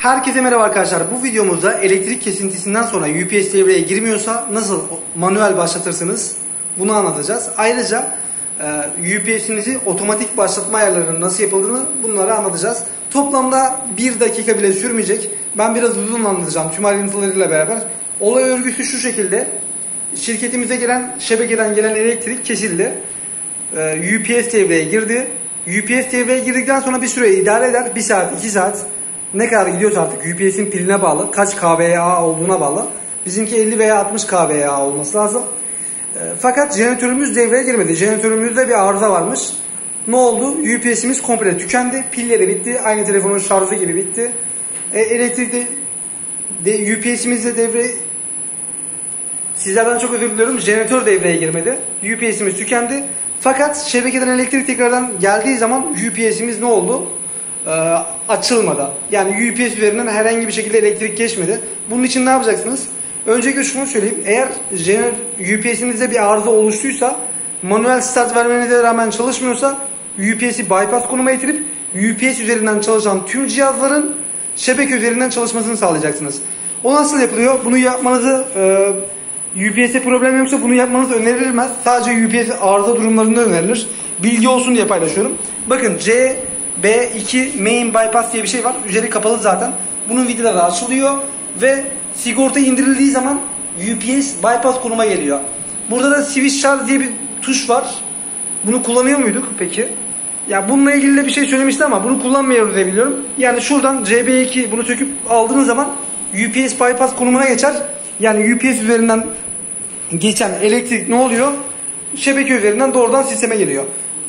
Herkese merhaba arkadaşlar. Bu videomuzda elektrik kesintisinden sonra UPS devreye girmiyorsa nasıl manuel başlatırsınız bunu anlatacağız. Ayrıca UPS'inizi otomatik başlatma ayarlarının nasıl yapıldığını bunları anlatacağız. Toplamda 1 dakika bile sürmeyecek. Ben biraz uzun anlatacağım tüm ayrıntılarıyla beraber. Olay örgüsü şu şekilde. Şirketimize gelen şebekeden gelen elektrik kesildi. UPS devreye girdi. UPS devreye girdikten sonra bir süre idare eder. 1 saat, 2 saat. Ne kadar gidiyorsa artık UPS'in piline bağlı. Kaç kVA olduğuna bağlı. Bizimki 50 veya 60 kVA olması lazım. Fakat jeneratörümüz devreye girmedi. Jeneratörümüzde bir arıza varmış. Ne oldu? UPS'imiz komple tükendi. Pilleri bitti. Aynı telefonun şarjı gibi bitti. Elektrik de UPS'imiz de devreye... Sizlerden çok özür diliyorum. Jeneratör devreye girmedi. UPS'imiz tükendi. Fakat şebekeden elektrik tekrardan geldiği zaman UPS'imiz ne oldu? Açılmadı. Yani UPS üzerinden herhangi bir şekilde elektrik geçmedi. Bunun için ne yapacaksınız? Öncelikle şunu söyleyeyim. Eğer UPS'inizde bir arıza oluştuysa, manuel start vermenize rağmen çalışmıyorsa UPS'i bypass konuma getirip UPS üzerinden çalışan tüm cihazların şebeke üzerinden çalışmasını sağlayacaksınız. O nasıl yapılıyor? Bunu yapmanızı UPS'e problem yoksa bunu yapmanız önerilmez. Sadece UPS arıza durumlarında önerilir. Bilgi olsun diye paylaşıyorum. Bakın B2 main bypass diye bir şey var. Üzeri kapalı zaten. Bunun vidaları açılıyor ve sigorta indirildiği zaman UPS bypass konuma geliyor. Burada da switch charge diye bir tuş var. Bunu kullanıyor muyduk peki? Ya bununla ilgili de bir şey söylemişti ama bunu kullanmıyoruz diye biliyorum. Yani şuradan CB2 bunu söküp aldığınız zaman UPS bypass konumuna geçer. Yani UPS üzerinden geçen elektrik ne oluyor? Şebeke üzerinden doğrudan sisteme geliyor.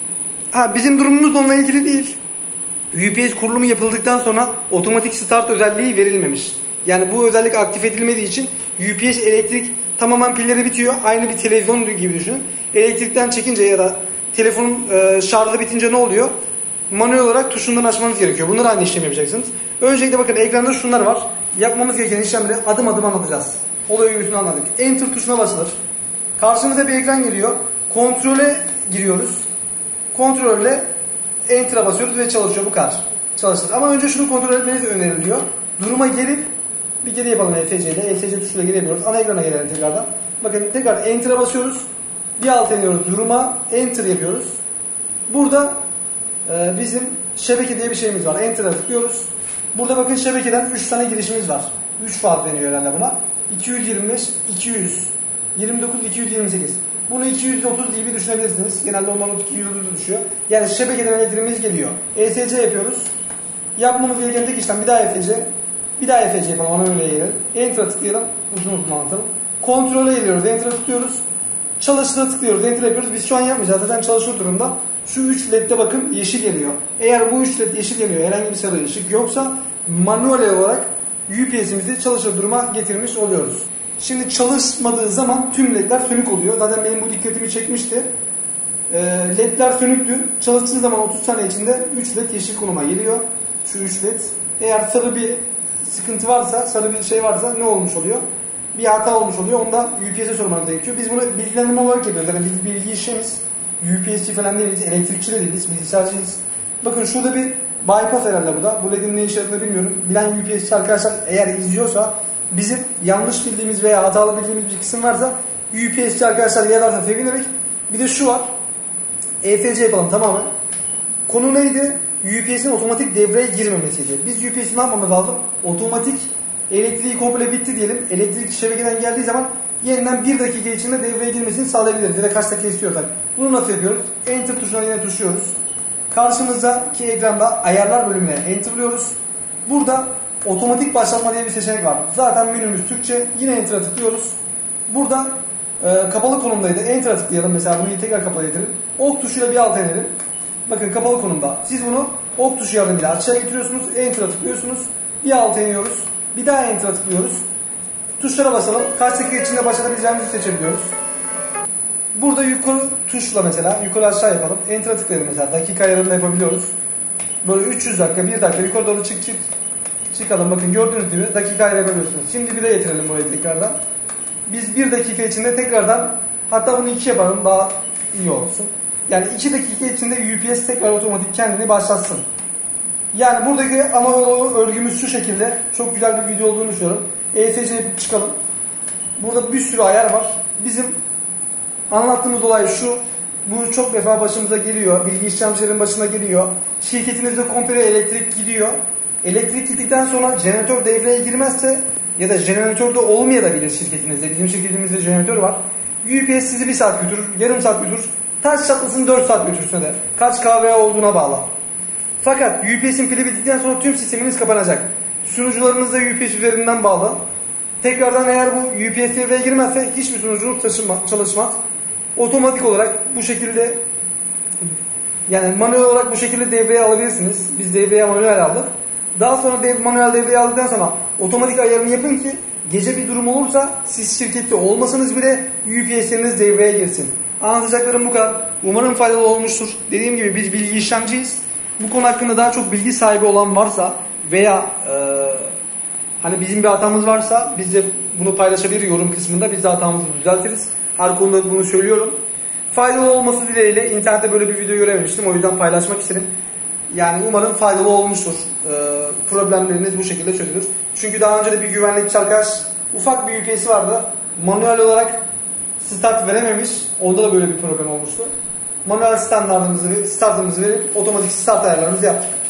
Bizim durumumuz onunla ilgili değil. UPS kurulumu yapıldıktan sonra otomatik start özelliği verilmemiş. Yani bu özellik aktif edilmediği için UPS elektrik tamamen pilleri bitiyor. Aynı bir televizyon gibi düşünün. Elektrikten çekince ya da telefonun şarjı bitince ne oluyor? Manuel olarak tuşundan açmanız gerekiyor. Bunları aynı işlemi yapacaksınız. Öncelikle bakın ekranda şunlar var. Yapmamız gereken işlemleri adım adım anlatacağız. Olay örgüsünü anladık. Enter tuşuna basılır. Karşımıza bir ekran geliyor. Kontrole giriyoruz. Kontrolle Enter'a basıyoruz ve çalışıyor, bu kadar. Çalışır. Ama önce şunu kontrol etmeniz öneriliyor. Duruma gelip bir geri yapalım ESC ile. ESC tuşuyla geri yapıyoruz. Ana ekrana gelelim tekrardan. Bakın tekrar Enter'a basıyoruz. Bir alt iniyoruz. Duruma Enter yapıyoruz. Burada bizim şebeke diye bir şeyimiz var. Enter'a tıklıyoruz. Burada bakın şebekeden 3 tane girişimiz var. 3 faz deniyor herhalde buna. 225, 200, 29, 228. Bunu 230 gibi düşünebilirsiniz. Genelde onlar 230 düşüyor. Yani şebekeden elektriğimiz geliyor. ESC yapıyoruz. Yapmamız gereken tek işlem bir daha ESC. Bir daha ESC yapalım. Ona öyle gelelim. Enter'a tıklayalım. Uzun anlatalım. Kontrole geliyoruz. Enter'a tıklıyoruz. Çalıştığına tıklıyoruz. Enter yapıyoruz. Biz şu an yapmayacağız. Zaten çalışır durumda. Şu 3 ledde bakın yeşil yanıyor. Eğer bu 3 led yeşil yanıyor, herhangi bir sarı ışık yoksa manuel olarak UPS'imizi çalışır duruma getirmiş oluyoruz. Şimdi çalışmadığı zaman tüm ledler sönük oluyor. Zaten benim bu dikkatimi çekmişti. Ledler sönüktü. Çalıştığı zaman 30 saniye içinde 3 led yeşil konuma geliyor. Şu 3 led. Eğer sarı bir sıkıntı varsa, sarı bir şey varsa ne olmuş oluyor? Bir hata olmuş oluyor. Onda UPS'e sormanız gerekiyor. Biz bunu bilgilendirme olarak yapıyoruz. Yani biz bilgi işlemiz. UPS'ci falan değiliz. Elektrikçi de değiliz. Bilgisayarcıyız. Bakın şurada bir bypass herhalde bu da. Bu ledin ne işe yaradığını bilmiyorum. Bilen UPS'ci arkadaşlar eğer izliyorsa bizim yanlış bildiğimiz veya hatalı bildiğimiz bir kısım varsa UPS'ci arkadaşlar yazarsa sevinirik. Bir de şu var. ESC yapalım tamamen. Konu neydi? UPS'in otomatik devreye girmemesiydi. Biz UPS'i ne yapmamız lazım? Otomatik elektriği komple bitti diyelim. Elektrik şebekeden geldiği zaman yeniden 1 dakika içinde devreye girmesini sağlayabiliriz. Ya da kaç dakika istiyorsak. Bunu nasıl yapıyoruz? Enter tuşuna yine tuşluyoruz. Karşımızdaki ekranda ayarlar bölümüne enterlıyoruz. Burada otomatik başlatma diye bir seçenek var. Zaten menümüz Türkçe. Yine Enter'a tıklıyoruz. Burada kapalı konumdaydı. Enter'a tıklayalım. Mesela bunu tekrar kapalı edelim. Ok tuşuyla bir alt inelim. Bakın kapalı konumda. Siz bunu ok tuşu yardımıyla aşağıya getiriyorsunuz. Enter'a tıklıyorsunuz. Bir alt iniyoruz. Bir daha Enter'a tıklıyoruz. Tuşlara basalım. Kaç dakika içinde başlatabileceğimizi seçebiliyoruz. Burada yukarı tuşla mesela yukarı aşağı yapalım. Enter'a tıklayalım mesela. Dakika ayarında yapabiliyoruz. Böyle 300 dakika, 1 dakika yukarı doğru çıkalım. Bakın gördüğünüz gibi dakika ayırabiliyorsunuz. Şimdi 1'e getirelim burayı tekrardan. Biz 1 dakika içinde tekrardan, hatta bunu 2 yapalım daha iyi olsun. Yani 2 dakika içinde UPS tekrar otomatik kendini başlatsın. Yani buradaki ana örgümüz şu şekilde. Çok güzel bir video olduğunu düşünüyorum. ESC yapıp çıkalım. Burada bir sürü ayar var. Bizim anlattığımız olay şu. Bu çok defa başımıza geliyor. Bilgi işlemcilerin başına geliyor. Şirketinizde komple elektrik gidiyor. Elektrik gittikten sonra jeneratör devreye girmezse ya da jeneratörde olmayabilir şirketinizde. Bizim şirketimizde jeneratör var. UPS sizi 1 saat götürür, yarım saat götürür. Taş çatlasın 4 saat götürsün de. Kaç kVA olduğuna bağlı. Fakat UPS'in pili bittikten sonra tüm sisteminiz kapanacak. Sunucularınız da UPS üzerinden bağlı. Tekrardan eğer bu UPS devreye girmezse hiçbir sunucunuz çalışmaz. Otomatik olarak bu şekilde, yani manuel olarak bu şekilde devreye alabilirsiniz. Biz devreye manuel aldık. Daha sonra manuel devreye aldıktan sonra otomatik ayarını yapın ki gece bir durum olursa siz şirkette olmasanız bile UPS'leriniz devreye girsin. Anlatacaklarım bu kadar. Umarım faydalı olmuştur. Dediğim gibi biz bilgi işlemciyiz. Bu konu hakkında daha çok bilgi sahibi olan varsa veya hani bizim bir hatamız varsa biz de bunu paylaşabilir yorum kısmında. Biz de hatamızı düzeltiriz. Her konuda bunu söylüyorum. Faydalı olması dileğiyle internette böyle bir video görememiştim. O yüzden paylaşmak istedim. Yani umarım faydalı olmuştur. Problemleriniz bu şekilde çözülür. Çünkü daha önce de bir güvenlikçi arkadaş ufak bir UPS'i vardı. Manuel olarak start verememiş. Onda da böyle bir problem olmuştu. Manuel startımızı verip otomatik start ayarlarımızı yaptık.